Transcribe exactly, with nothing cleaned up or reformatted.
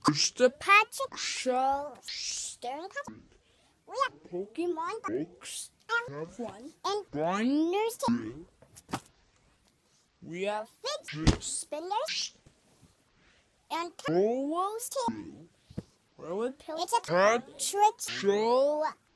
the Patrick Show Sterling. We have Pokemon books. Have one and Runners. We have fidget spinners and tools too. It's a Patrick Show